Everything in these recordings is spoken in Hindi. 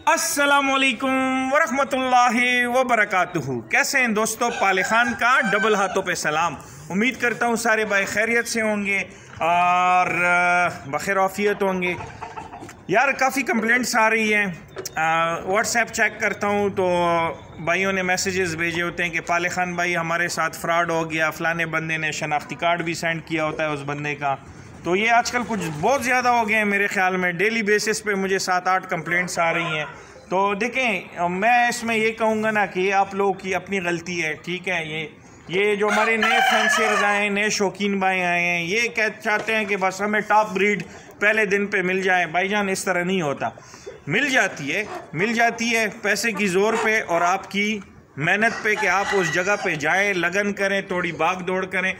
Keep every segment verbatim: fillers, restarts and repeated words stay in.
अस्सलामुअलैकुम वरहमतुल्लाहि वबरकातुहू। कैसे हैं दोस्तों? पाले खान का डबल हाथों पे सलाम। उम्मीद करता हूँ सारे भाई खैरियत से होंगे और बखैर आफियत होंगे। यार काफ़ी कंप्लेंट्स आ रही हैं, व्हाट्सएप चेक करता हूँ तो भाइयों ने मैसेजेस भेजे होते हैं कि पाले खान भाई हमारे साथ फ्रॉड हो गया, फ़लाने बंदे ने शनाख्ती कार्ड भी सेंड किया होता है उस बंदे का। तो ये आजकल कुछ बहुत ज़्यादा हो गए हैं मेरे ख़्याल में। डेली बेसिस पे मुझे सात आठ कंप्लेंट्स आ रही हैं। तो देखें, मैं इसमें ये कहूँगा ना कि आप लोगों की अपनी गलती है, ठीक है। ये ये जो हमारे नए फैंसियर्स आए हैं, नए शौकीन भाई आए हैं, ये कह चाहते हैं कि बस हमें टॉप ब्रीड पहले दिन पे मिल जाए। भाईजान इस तरह नहीं होता। मिल जाती है मिल जाती है पैसे की ज़ोर पे और आपकी मेहनत पे कि आप उस जगह पे जाएं, लगन करें, थोड़ी भाग दौड़ करें।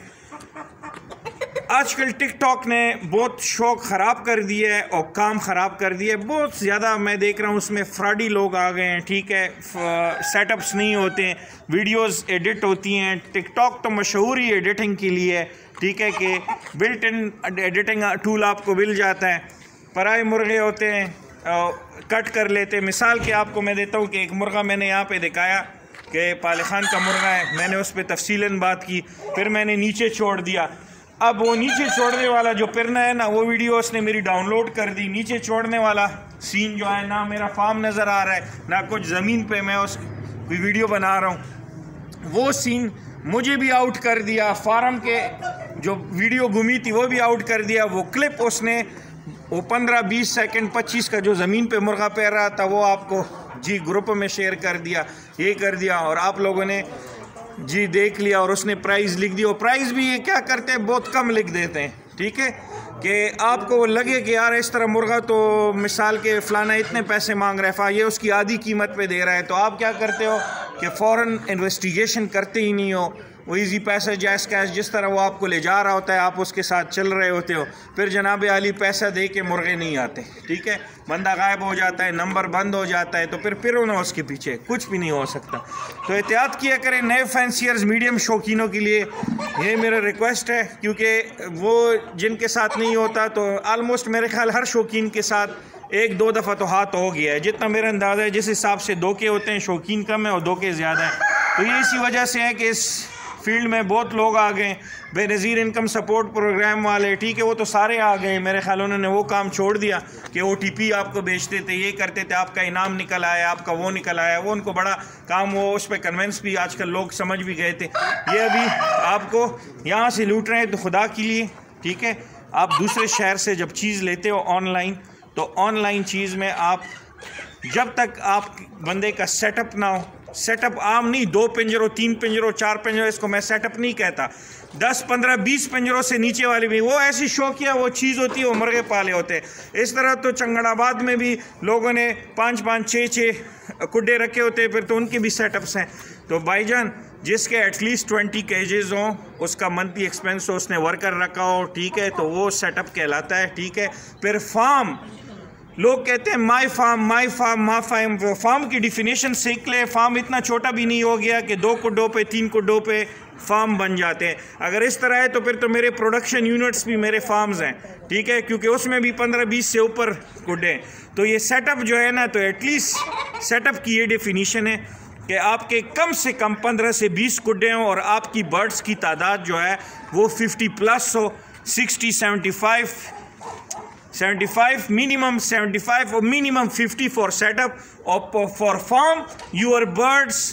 आजकल टिकटॉक ने बहुत शौक ख़राब कर दिया है और काम ख़राब कर दिया है। बहुत ज़्यादा मैं देख रहा हूँ उसमें फ्रॉडी लोग आ गए हैं, ठीक है। सेटअप्स नहीं होते हैं, वीडियोस एडिट होती हैं। टिकटॉक तो मशहूर ही एडिटिंग के लिए है, ठीक है, कि बिल्ट इन एडिटिंग टूल आपको मिल जाता है। पराए मुर्गे होते हैं, कट कर लेते हैं। मिसाल के आपको मैं देता हूँ कि एक मुर्गा मैंने यहाँ पे दिखाया कि पाले खान का मुर्गा है, मैंने उस पर तफसीलन बात की, फिर मैंने नीचे छोड़ दिया। अब वो नीचे छोड़ने वाला जो पिरना है ना, वो वीडियो उसने मेरी डाउनलोड कर दी। नीचे छोड़ने वाला सीन जो है ना, मेरा फार्म नज़र आ रहा है ना, कुछ ज़मीन पे मैं उस वीडियो बना रहा हूँ, वो सीन मुझे भी आउट कर दिया। फार्म के जो वीडियो घूमी थी वो भी आउट कर दिया। वो क्लिप उसने वो पंद्रह बीस सेकंड पच्चीस का जो ज़मीन पे मुर्गा पैर रहा था वो आपको जी ग्रुप में शेयर कर दिया, ये कर दिया, और आप लोगों ने जी देख लिया और उसने प्राइस लिख दी। और प्राइस भी ये क्या करते हैं, बहुत कम लिख देते हैं, ठीक है, कि आपको लगे कि यार इस तरह मुर्गा तो मिसाल के फ़लाना इतने पैसे मांग रहा है, ये उसकी आधी कीमत पे दे रहा है। तो आप क्या करते हो कि फ़ौरन इन्वेस्टिगेशन करते ही नहीं हो। वो इजी पैसा जैस कैश जिस तरह वो आपको ले जा रहा होता है, आप उसके साथ चल रहे होते हो, फिर जनाब आली पैसा दे के मुर्गे नहीं आते, ठीक है। बंदा गायब हो जाता है, नंबर बंद हो जाता है, तो फिर फिर उन्हें उसके पीछे कुछ भी नहीं हो सकता। तो एहतियात किया करें नए फैंसियर्स मीडियम शौकीनों के लिए, ये मेरा रिक्वेस्ट है, क्योंकि वो जिनके साथ नहीं होता तो आलमोस्ट मेरे ख्याल हर शौकीन के साथ एक दो दफ़ा तो हाथ हो गया है, जितना मेरा अंदाज़ा है। जिस हिसाब से धोखे होते हैं, शौकीन कम है और धोखे ज़्यादा हैं। तो ये इसी वजह से है कि इस फील्ड में बहुत लोग आ गए, बेनज़ीर इनकम सपोर्ट प्रोग्राम वाले, ठीक है, वो तो सारे आ गए। मेरे ख्याल उन्होंने वो काम छोड़ दिया कि ओ टी पी आपको बेचते थे, ये करते थे, आपका इनाम निकल आया, आपका वो निकल आया, वो उनको बड़ा काम, वो उस पर कन्वेंस भी आजकल लोग समझ भी गए थे। ये अभी आपको यहाँ से लूट रहे हैं। तो खुदा के लिए, ठीक है, आप दूसरे शहर से जब चीज़ लेते हो ऑनलाइन, तो ऑनलाइन चीज़ में आप जब तक आप बंदे का सेटअप ना हो, सेटअप आम नहीं, दो पिंजरों, तीन पिंजरों, चार पिंजरों, इसको मैं सेटअप नहीं कहता, दस पंद्रह बीस पिंजरों से नीचे वाली भी वो ऐसी शौकिया वो चीज़ होती है, वो मुर्गे पाले होते हैं। इस तरह तो चंगड़ाबाद में भी लोगों ने पाँच पाँच छः छः कुड्डे रखे होते हैं, फिर तो उनके भी सेटअप्स हैं। तो भाईजान जिसके एटलीस्ट ट्वेंटी केजेज़ हों, उसका मंथली एक्सपेंस हो, उसने वर्कर रखा हो, ठीक है, तो वो सेटअप कहलाता है, ठीक है। फिर फार्म, लोग कहते हैं माई फार्म माई फार्म मा फार्म, फार्म की डिफिनेशन सीख ले। फार्म इतना छोटा भी नहीं हो गया कि दो कुड्डों पे तीन कुड्डों पे फार्म बन जाते हैं। अगर इस तरह है तो फिर तो मेरे प्रोडक्शन यूनिट्स भी मेरे फार्म्स हैं, ठीक है, क्योंकि उसमें भी पंद्रह बीस से ऊपर कुड्डे हैं। तो ये सेटअप जो है ना, तो एटलीस्ट सेटअप की ये डेफिनीशन है कि आपके कम से कम पंद्रह से बीस कुड्डे हों और आपकी बर्ड्स की तादाद जो है वो फिफ्टी प्लस हो, sixty seventy five seventy five minimum, seventy five or minimum fifty for setup or for farm. Your birds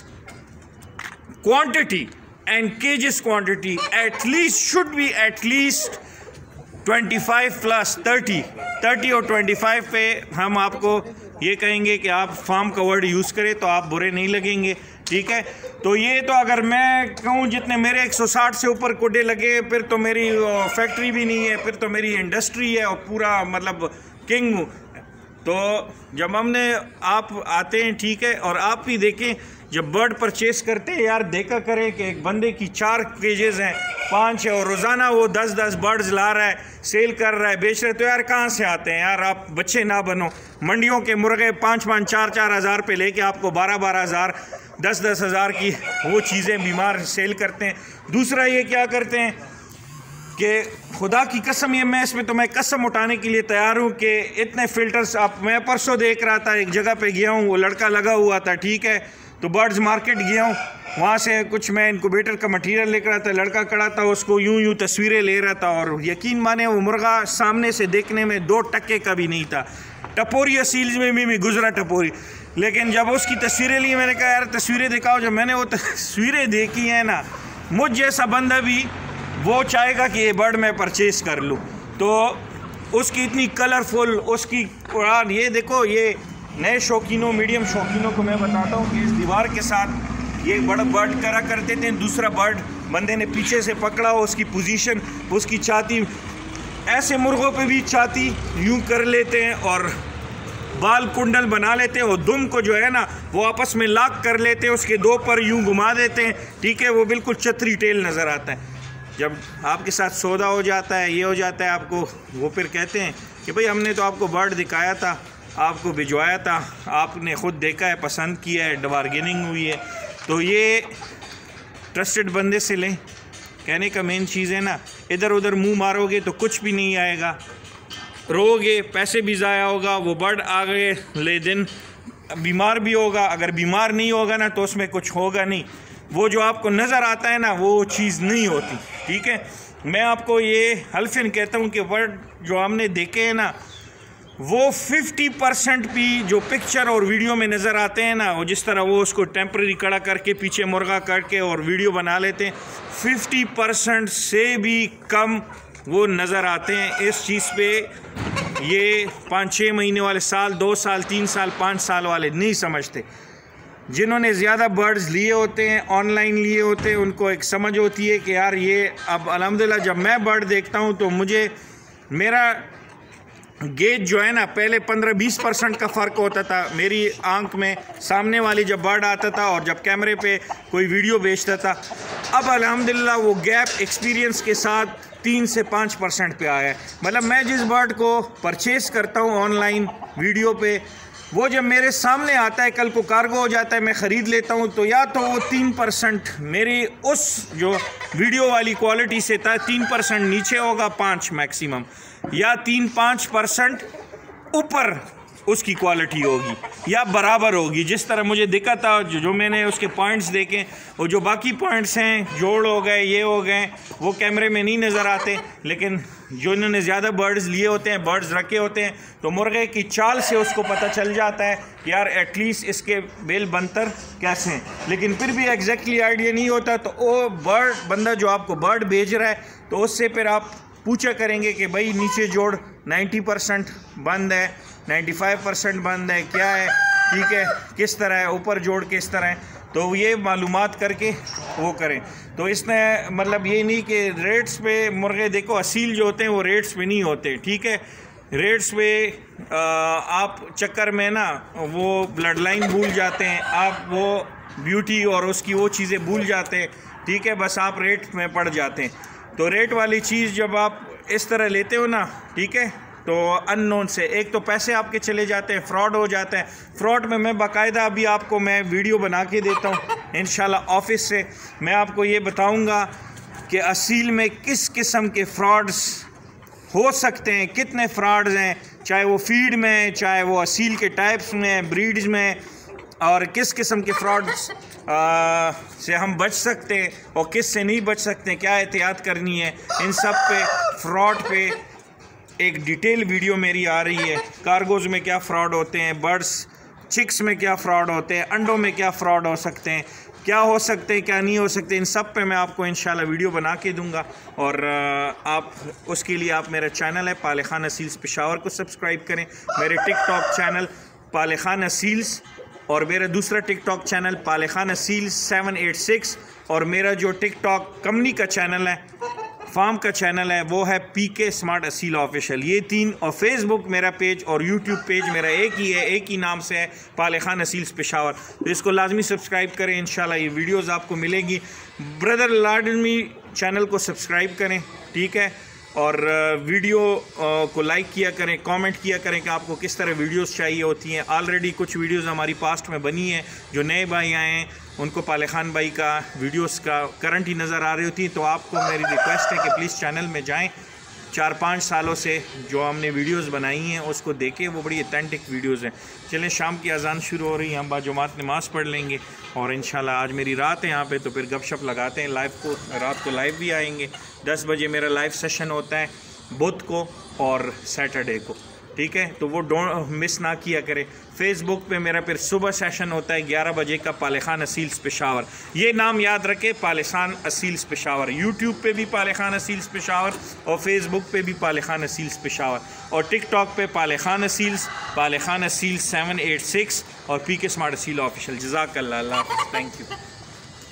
quantity and cages quantity at least should be at least twenty-five plus thirty thirty और twenty-five पे हम आपको ये कहेंगे कि आप फार्म का वर्ड यूज़ करें तो आप बुरे नहीं लगेंगे, ठीक है। तो ये तो अगर मैं कहूँ जितने मेरे एक सौ साठ से ऊपर कुड्डे लगे, फिर तो मेरी फैक्ट्री भी नहीं है, फिर तो मेरी इंडस्ट्री है और पूरा मतलब किंग हूँ। तो जब हमने आप आते हैं, ठीक है, और आप भी देखें जब बर्ड परचेस करते हैं, यार देखा करें कि एक बंदे की चार केजेस हैं, पाँच है, और रोज़ाना वो दस दस बर्ड्स ला रहा है, सेल कर रहा है, बेच रहे, तो यार कहाँ से आते हैं यार? आप बच्चे ना बनो। मंडियों के मुर्गे पाँच पाँच चार चार हज़ार पे लेके आपको बारह बारह हज़ार दस दस हज़ार की वो चीज़ें बीमार सेल करते हैं। दूसरा ये क्या करते हैं कि खुदा की कसम, ये मैं इसमें तो मैं कसम उठाने के लिए तैयार हूँ कि इतने फ़िल्टर्स आप, मैं परसों देख रहा था एक जगह पे गया हूँ, वो लड़का लगा हुआ था, ठीक है, तो बर्ड्स मार्केट गया हूँ, वहाँ से कुछ मैं इनक्यूबेटर का मटीरियल लेकर आता, लड़का खड़ा था, उसको यूं यूं तस्वीरें ले रहा था, और यकीन माने वो मुर्गा सामने से देखने में दो टक्के का भी नहीं था। टपोरी असील में भी, भी गुजरा टपोरी, लेकिन जब उसकी तस्वीरें ली, मैंने कहा यार तस्वीरें दिखाओ। जब मैंने वो तस्वीरें देखी हैं ना, मुझ जैसा बंदा भी वो चाहेगा कि ये बर्ड मैं परचेज़ कर लूँ। तो उसकी इतनी कलरफुल, उसकी कुरान, ये देखो, ये नए शौकीनों, मीडियम शौकीनों को मैं बताता हूँ कि इस दीवार के साथ ये बड़ा बर्ड करा करते थे, दूसरा बर्ड बंदे ने पीछे से पकड़ा हो, उसकी पोजीशन, उसकी छाती, ऐसे मुर्गों पे भी छाती यूं कर लेते हैं और बाल कुंडल बना लेते हैं, और दुम को जो है ना वो आपस में लाक कर लेते हैं, उसके दो पर यूं घुमा देते हैं, ठीक है, वो बिल्कुल चतरी टेल नज़र आता है। जब आपके साथ सौदा हो जाता है, ये हो जाता है आपको, वो फिर कहते हैं कि भाई हमने तो आपको बर्ड दिखाया था, आपको भिजवाया था, आपने ख़ुद देखा है, पसंद किया है, बार्गेनिंग हुई है। तो ये ट्रस्टेड बंदे से लें। कहने का मेन चीज़ है ना, इधर उधर मुंह मारोगे तो कुछ भी नहीं आएगा, रोगे, पैसे भी ज़ाया होगा, वो बर्ड आगे ले दिन बीमार भी होगा, अगर बीमार नहीं होगा ना तो उसमें कुछ होगा नहीं, वो जो आपको नज़र आता है ना वो चीज़ नहीं होती, ठीक है। मैं आपको ये हल्फिन कहता हूँ कि बर्ड जो हमने देखे हैं ना, वो फिफ्टी परसेंट भी जो पिक्चर और वीडियो में नज़र आते हैं ना, वो जिस तरह वो उसको टेम्परेरी खड़ा करके पीछे मुर्गा करके और वीडियो बना लेते हैं, फिफ्टी परसेंट से भी कम वो नज़र आते हैं। इस चीज़ पे ये पाँच छः महीने वाले, साल, दो साल, तीन साल, पाँच साल वाले नहीं समझते। जिन्होंने ज़्यादा बर्ड्स लिए होते हैं, ऑनलाइन लिए होते हैं, उनको एक समझ होती है कि यार ये अब अल्हम्दुलिल्लाह जब मैं बर्ड देखता हूँ तो मुझे मेरा गेज जो है ना, पहले पंद्रह बीस परसेंट का फ़र्क होता था मेरी आंख में, सामने वाली जब बर्ड आता था और जब कैमरे पे कोई वीडियो बेचता था। अब अल्हम्दुलिल्लाह वो गैप एक्सपीरियंस के साथ तीन से पाँच परसेंट पे आया है। मतलब मैं जिस बर्ड को परचेज़ करता हूँ ऑनलाइन वीडियो पे, वो जब मेरे सामने आता है, कल को कार्गो हो जाता है, मैं ख़रीद लेता हूँ, तो या तो वो तीन परसेंट मेरी उस जो वीडियो वाली क्वालिटी से था तीन परसेंट नीचे होगा, पाँच मैक्सिमम, या तीन पाँच परसेंट ऊपर उसकी क्वालिटी होगी, या बराबर होगी जिस तरह मुझे दिखा था। जो जो मैंने उसके पॉइंट्स देखे, और जो बाकी पॉइंट्स हैं, जोड़ हो गए, ये हो गए, वो कैमरे में नहीं नज़र आते, लेकिन जो इन्होंने ज़्यादा बर्ड्स लिए होते हैं, बर्ड्स रखे होते हैं, तो मुर्गे की चाल से उसको पता चल जाता है कि यार एटलीस्ट इसके बेल बनतर कैसे हैं। लेकिन फिर भी एग्जैक्टली आइडिया नहीं होता, तो वो बर्ड बंदा जो आपको बर्ड भेज रहा है, तो उससे फिर आप पूछा करेंगे कि भाई नीचे जोड़ नब्बे परसेंट बंद है, पचानवे परसेंट बंद है, क्या है, ठीक है, किस तरह है, ऊपर जोड़ किस तरह है, तो ये मालूमात करके वो करें। तो इसने मतलब ये नहीं कि रेट्स पे मुर्गे, देखो असील जो होते हैं वो रेट्स पे नहीं होते, ठीक है। रेट्स पे आ, आप चक्कर में ना वो ब्लड लाइन भूल जाते हैं, आप वो ब्यूटी और उसकी वो चीज़ें भूल जाते हैं, ठीक है, बस आप रेट में पड़ जाते हैं। तो रेट वाली चीज़ जब आप इस तरह लेते हो ना, ठीक है, तो अननोन से एक तो पैसे आपके चले जाते हैं, फ्रॉड हो जाता है। फ्रॉड में मैं बाकायदा अभी आपको मैं वीडियो बना के देता हूँ इंशाल्लाह ऑफिस से, मैं आपको ये बताऊँगा कि असील में किस किस्म के फ्रॉड्स हो सकते हैं, कितने फ्रॉड्स हैं, चाहे वो फीड में, चाहे वो असील के टाइप्स में, ब्रीड्स में, और किस किस्म के फ्रॉड्स से हम बच सकते हैं और किस से नहीं बच सकते हैं, क्या एहतियात करनी है, इन सब पे फ्रॉड पे एक डिटेल वीडियो मेरी आ रही है। कार्गोज़ में क्या फ़्रॉड होते हैं, बर्ड्स चिक्स में क्या फ़्रॉड होते हैं, अंडों में क्या फ़्रॉड हो सकते हैं, क्या हो सकते हैं, क्या नहीं हो सकते, इन सब पे मैं आपको इंशाल्लाह वीडियो बना के दूंगा। और आप उसके लिए आप मेरा चैनल है पाले खान असील्स पेशावर को सब्सक्राइब करें, मेरे टिकटॉक चैनल पाले खान असील्स, और मेरा दूसरा TikTok channel Pale Khan Aseels seven eight six, और मेरा जो टिकटॉक कंपनी का चैनल है, फार्म का चैनल है, वो है P K smart Aseel official. ये तीन, और फेसबुक मेरा पेज और यूट्यूब पेज मेरा एक ही है, एक ही नाम से है, पाले खान असील्स पेशावर। तो इसको लाजमी सब्सक्राइब करें, इंशाल्लाह ये वीडियोस आपको मिलेगी। ब्रदर लाडमी चैनल को सब्सक्राइब करें, ठीक है, और वीडियो को लाइक किया करें, कमेंट किया करें कि आपको किस तरह वीडियोस चाहिए होती हैं। ऑलरेडी कुछ वीडियोस हमारी पास्ट में बनी हैं, जो नए भाई आए हैं उनको पाले खान भाई का वीडियोस का करंट ही नज़र आ रही होती हैं। तो आपको मेरी रिक्वेस्ट है कि प्लीज़ चैनल में जाएं, चार पाँच सालों से जो हमने वीडियोस बनाई हैं उसको देखें, वो बड़ी ऑथेंटिक वीडियोस हैं। चलें, शाम की अजान शुरू हो रही है, हम बाजुमात नमाज़ पढ़ लेंगे और इंशाल्लाह आज मेरी रात है यहाँ पे, तो फिर गपशप लगाते हैं। लाइव को रात को लाइव भी आएंगे, दस बजे मेरा लाइव सेशन होता है बुध को और सैटरडे को, ठीक है। तो वो डोंट मिस ना किया करें। फेसबुक पे मेरा फिर सुबह सेशन होता है ग्यारह बजे का, पाले खान असील्स पेशावर, ये नाम याद रखे, पाले खान असील्स पेशावर। यूट्यूब पे भी पाले खान असील्स पेशावर और फेसबुक पे भी पाले खान असील्स पेशावर और टिकटॉक पे पाले Khan Aseels, Pale Khan Aseels seven eight six और P K smart Aseel official. जज़ाकल्लाह, अल्लाह हाफ़िज़, थैंक यू।